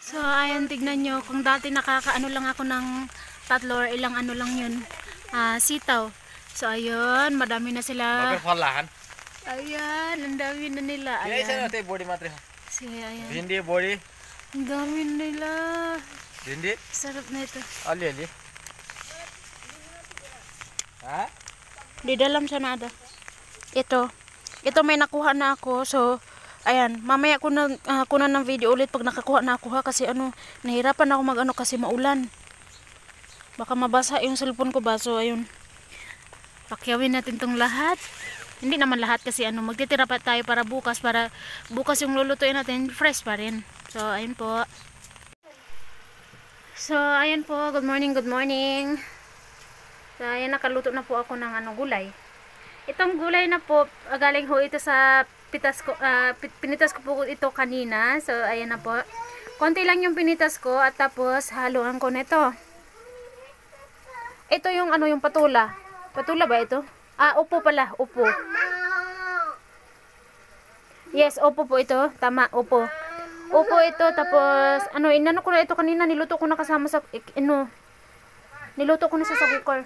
So, ayan, tignan nyo. Kung dati nakakaano lang ako ng tatlo or ilang ano lang yun. Sitaw. So, ayun. Madami na sila. Magkakalahan. Ayan. Ang dami na nila. Ayan. Ayan. Ayan. Body matre. Sige, ayan. Hindi body. Ang dami na nila. Hindi. Sarap na ito. Ali. Ha? Di dalam siya na ada. Ito may nakuha na ako. So, ayan. Mamaya kunan ng video ulit pag nakakuha na ako ha. Kasi ano, nahirapan ako mag ano kasi maulan. Baka mabasa yung cellphone ko ba. So, ayun. Pakyawin natin tong lahat. Hindi naman lahat kasi ano, magtitira pa tayo para bukas yung lulutuin natin fresh pa rin. So, ayun po. So, ayan po. Good morning, good morning. So, ayan, nakaluto na po ako ng ano, gulay. Itong gulay na po, galing ho ito sa pinitas ko po ito kanina. So, ayan na po. Konti lang yung pinitas ko at tapos haluan ko nito. Ito yung ano, yung patula. Patula ba ito? Upo pala, upo. Yes, upo po ito. Tama, upo. Upo ito, tapos, ano, inano ko na ito kanina, niluto ko na kasama sa, niluto ko na siya sa cooker.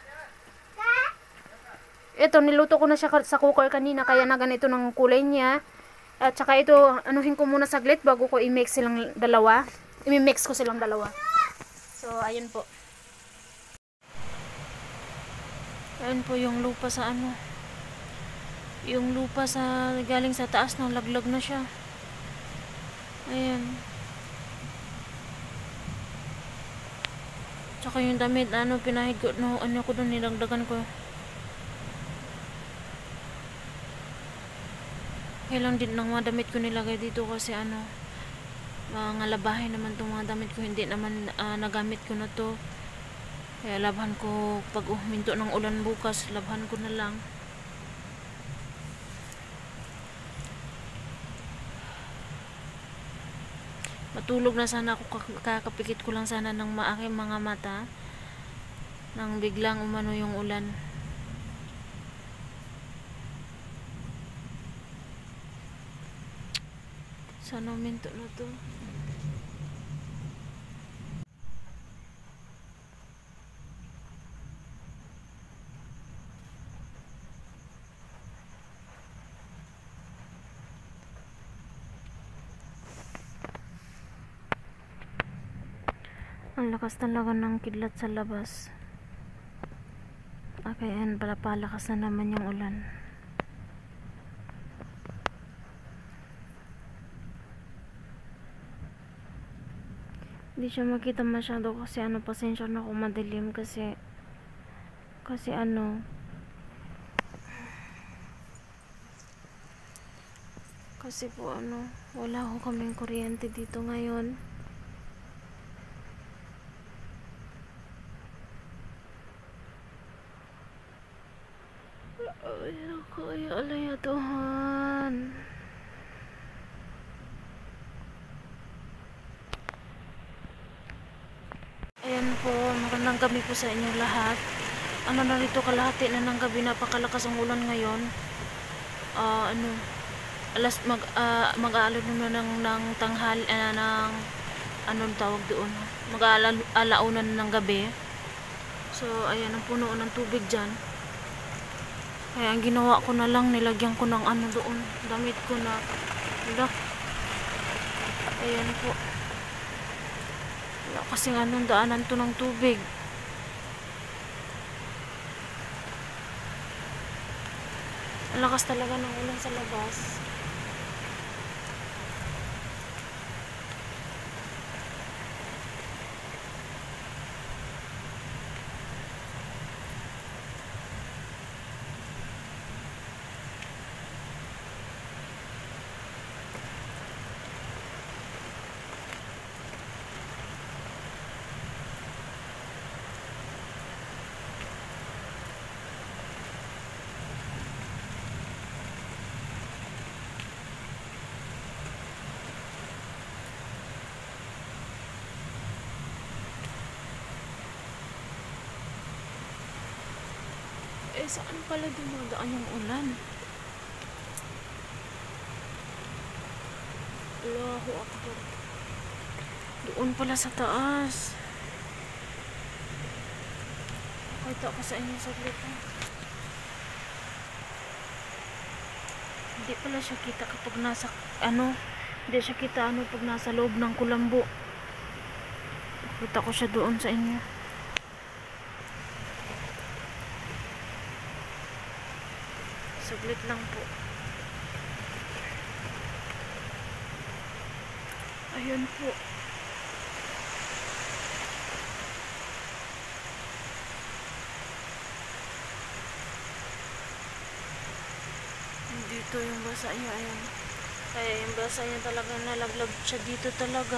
Ito, niluto ko na siya sa cooker kanina, kaya na ganito ng kulay niya. At saka ito, anuhin ko muna saglit bago ko i-mix silang dalawa. I-mix ko silang dalawa. So, ayun po. Ayun po yung lupa sa ano. Yung lupa sa galing sa taas na laglag na siya. Ayan. Tsaka yung damit ano pinahid ko no ano ko doon nilagdagan ko. Kailang din ng mga damit ko nilagay dito kasi ano mga labahin naman tong mga damit ko, hindi naman nagamit ko na to. Kaya labhan ko pag huminto ng ulan bukas, labhan ko na lang. Matulog na sana ako, kakapikit ko lang sana ng aking mga mata nang biglang umano yung ulan. Sana minto na to. Ang lakas talaga ng kidlat sa labas. Okay, and palakas na naman yung ulan. Hindi siya makita masyado kasi ano, pasensya na kung madilim kasi ano kasi po ano, wala ho kaming kuryente dito ngayon. Ay, kaya alay Tuhan. Ayan po, magandang gabi po sa inyo lahat. Ano na rito, kalahati na ng gabi, napakalakas ang ulan ngayon. Mag-aalon na ng tanghal, ng anong tawag doon, mag-alaunan ng gabi. So, ayan, ang puno ng tubig dyan. Kaya ang ginawa ko na lang, nilagyan ko ng ano doon, damit ko na, ayan po. Wala kasing anong daanan to ng tubig. Ang lakas talaga ng ulan sa labas. Saan pala dumadaan yung ulan? Allahu Akbar. Doon pala sa taas. Pakita ko sa inyo saglit ha. Hindi pala siya kita kapag nasa hindi siya kita pag nasa loob ng kulambo. Pakita ko siya doon sa inyo. Saglit lang po. Ayun po. Dito yung basa niya, ayan. Kaya yung basa niya talaga nalaglag siya dito talaga.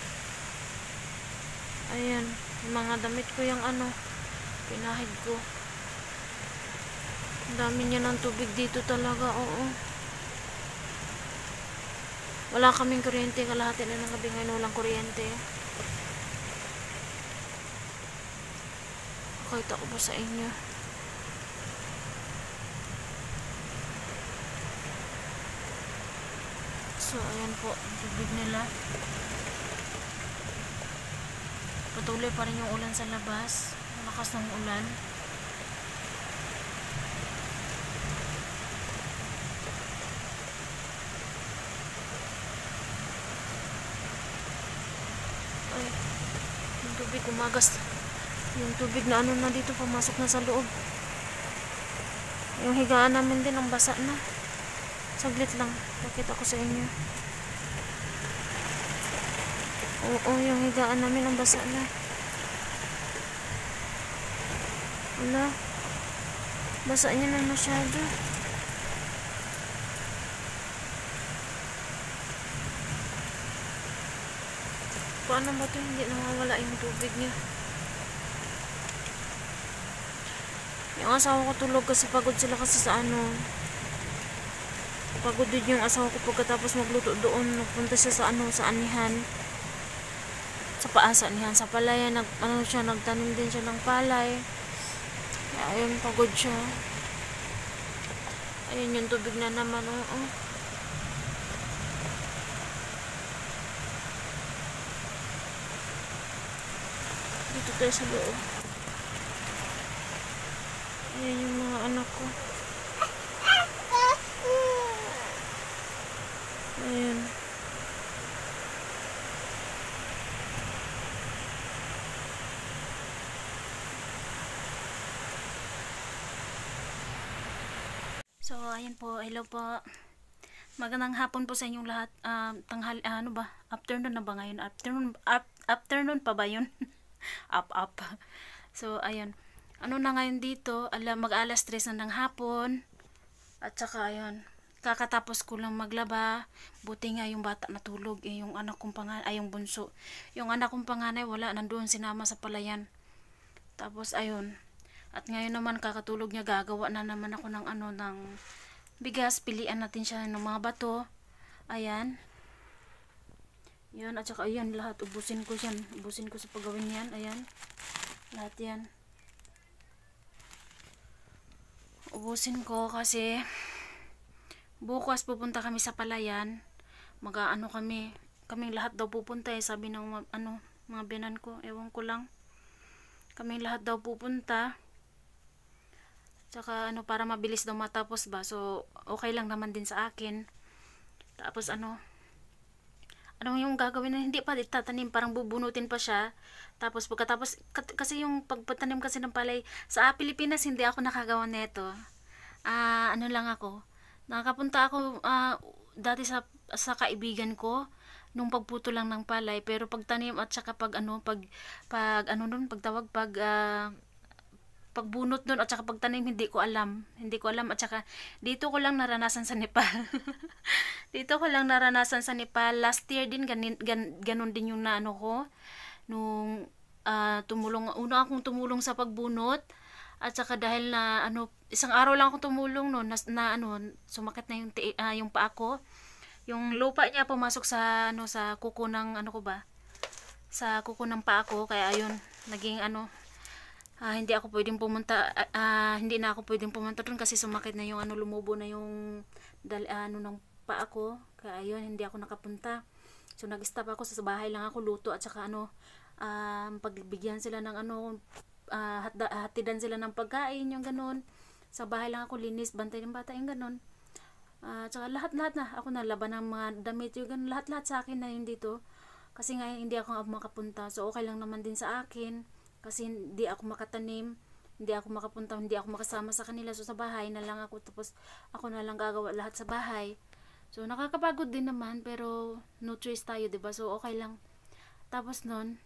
Ayan, yung mga damit ko yung pinahid ko. Ang dami niya ng tubig dito talaga, oo. Wala kaming kuryente, kalahati na ng gabi ngayon walang kuryente. Pakita ko ba sa inyo? So, ayan po, ang tubig nila. Patuloy pa rin yung ulan sa labas. Malakas ng ulan. Ay, yung tubig umagas. Yung tubig na na dito, pumasok na sa loob. Yung higaan namin din, ang basa na. Saglit lang, pakita ko sa inyo. Oo, yung higaan namin ang basa na. Wala. Basa niya na masyado. Paano ba ito? Hindi nawawala yung tubig niya. Yung asawa ko tulog kasi pagod sila kasi sa pagod din yung asawa ko pagkatapos magluto doon. Nagpunta siya sa sa anihan. Sa paasa anihan. Sa palayan, nagtanim din siya ng palay. Kaya ayun, pagod siya. Ayun yung tubig na naman, oo. Dito tayo sa loob. Ayan yung mga anak ko. Ayan. So, ayan po. Hello po. Magandang hapon po sa inyong lahat. Tanghal, afternoon na ba ngayon? Afternoon pa ba yun? Up. So, ayan. Na ngayon dito? Mag-alas 3 na ng hapon. At saka, ayan. Kakatapos ko lang maglaba. Buti nga yung bata natulog. Yung anak kong panganay, yung bunso. Yung anak kong panganay, wala. Nandoon sinama sa palayan. Tapos, ayun. At ngayon naman, kakatulog niya. Gagawa na naman ako ng ng bigas. Pilian natin siya ng mga bato. Ayan. Yan. At saka, ayan. Lahat. Ubusin ko yan. Ubusin ko sa paggawin yan. Ayan. Lahat yan. Ubusin ko kasi bukas pupunta kami sa palayan. Kami. Kaming lahat daw pupunta sabi ng mga biyanan ko. Ewan ko lang. Kaming lahat daw pupunta. Tsaka para mabilis daw matapos ba. So okay lang naman din sa akin. Tapos yung gagawin na hindi pa tatanim, parang bubunutin pa siya. Tapos pagkatapos kasi yung pagpatanim kasi ng palay sa Pilipinas hindi ako nakagawa nito. Lang ako. Nakapunta ako dati sa kaibigan ko nung pagputo lang ng palay, pero pagtanim at saka pagbunot doon at saka pagtanim hindi ko alam at saka dito ko lang naranasan sa Nepal. Dito ko lang naranasan sa Nepal last year din, ganun din yung ko nung akong tumulong sa pagbunot. At saka dahil na isang araw lang ako tumulong sumakit na yung paa ko. Yung lupa niya pumasok sa sa kuko ng sa kuko ng paa ko, kaya ayun, naging hindi ako pwedeng pumunta, hindi na ako pwedeng pumunta doon kasi sumakit na yung lumubo na yung ng paa ko. Kaya ayun, hindi ako nakapunta. So nag-stop ako sa bahay lang ako luto at saka pagbigyan sila ng hatidan sila ng pagkain, yung ganun. Sa bahay lang ako linis, bantay ng bata, yung ganun. Tsaka lahat-lahat na ako nalaban ng mga damit, yung ganun, lahat-lahat sa akin na yun dito. Kasi nga hindi ako makapunta, so okay lang naman din sa akin. Kasi hindi ako makatanim, hindi ako makapunta, hindi ako makasama sa kanila. So sa bahay na lang ako, tapos ako na lang gagawa lahat sa bahay. So nakakapagod din naman, pero no choice tayo, 'di ba? So okay lang. Tapos noon,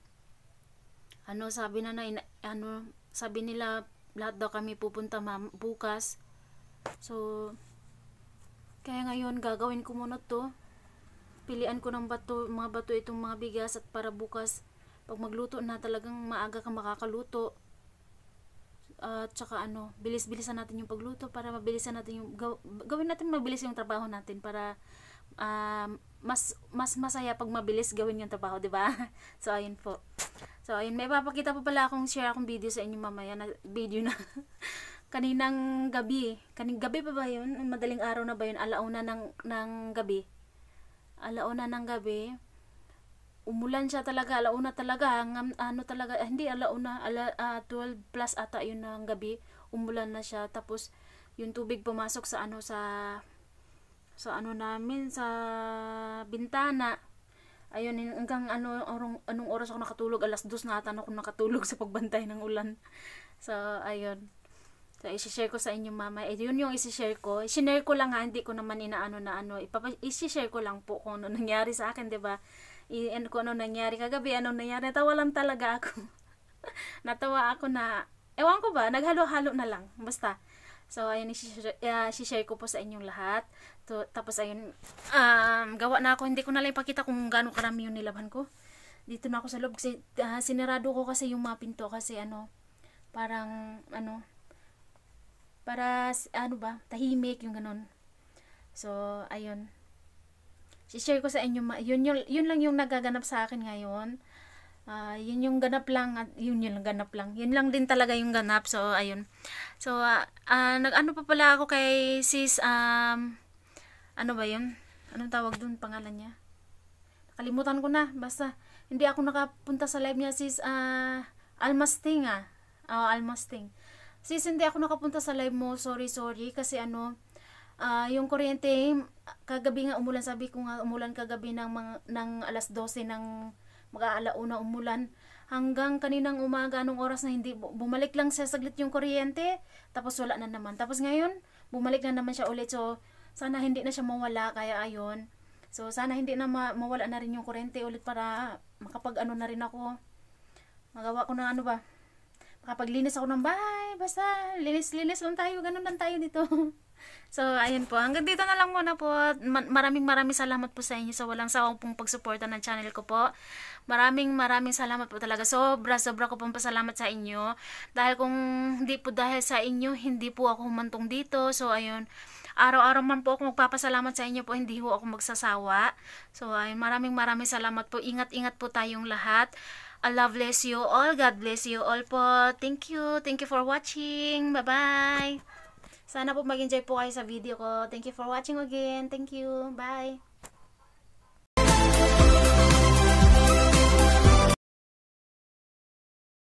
sabi nila lahat daw kami pupunta bukas. So kaya ngayon gagawin ko muna 'to. Pilian ko ng mga bato itong mga bigas at para bukas pag magluto na talagang maaga kang makakaluto. At saka bilis-bilisan natin yung pagluto para mabilisan natin yung gawin natin mabilis yung trabaho natin para mas masaya pag mabilis gawin yung trabaho, 'di ba? So ayun po. So ayun, may papakita pa pala share akong video sa inyo mamaya na video na kaninang gabi. Kaning gabi pa ba 'yun? Madaling araw na ba 'yun? Alauna ng gabi. Alauna ng gabi. Umulan siya talaga, alauna talaga, hindi alauna, 12 plus ata yun ng gabi, umulan na siya, tapos yung tubig pumasok sa namin, sa bintana, ayun, hanggang anong oras ako nakatulog, 2:00 na ata ako nakatulog sa pagbantay ng ulan, so ayun, so isi-share ko sa inyo mama, yun yung isi-share ko, i-share ko lang hindi ko naman isi-share ko lang po kung ano nangyari sa akin, 'di ba? Kung ano nangyari kagabi, natawa lang talaga ako. Natawa ako na, ewan ko ba, naghalo-halo na lang, basta. So, ayun, i-share ko po sa inyong lahat. Tapos, ayun, gawa na ako, hindi ko na lang ipakita kung gaano karami yung nilaban ko. Dito na ako sa loob, kasi sinarado ko kasi yung mga pinto, kasi tahimik, yung ganun. So, ayun. I-share ko sa inyo, yun lang yung nagaganap sa akin ngayon. Yun yung ganap lang, at yun ganap lang. Yun lang din talaga yung ganap. So ayun. So nag-ano pa pala ako kay sis ano ba yun? Anong tawag dun pangalan niya? Nakalimutan ko na. Basta hindi ako nakapunta sa live niya sis Almasting Almasting. Sis, hindi ako nakapunta sa live mo. Sorry kasi yung kuryente kagabi nga umulan, sabi ko nga umulan kagabi ng 12:00 ng mag-aalauna umulan hanggang kaninang umaga anong oras na hindi bumalik lang siya saglit yung kuryente, tapos wala na naman, tapos ngayon bumalik na naman siya ulit. So sana hindi na siya mawala, kaya ayun, so sana hindi na mawala na rin yung kuryente ulit para makapag na rin ako, magawa ko ng makapaglinis ako ng bahay, basta linis lang tayo, ganun lang tayo dito. So, ayun po. Hanggang dito na lang muna po. Maraming salamat po sa inyo sa walang sawang pong pagsuporta ng channel ko po. Maraming salamat po talaga. Sobra ko pong pasalamat sa inyo. Dahil kung hindi po dahil sa inyo, hindi po ako humantong dito. So, ayun. Araw-araw man po ako magpapasalamat sa inyo po. Hindi po ako magsasawa. So, ayun. Maraming salamat po. Ingat-ingat po tayong lahat. Allah bless you all. God bless you all po. Thank you. Thank you for watching. Bye-bye. Sana po mag-enjoy po kayo sa video ko. Thank you for watching again. Thank you. Bye.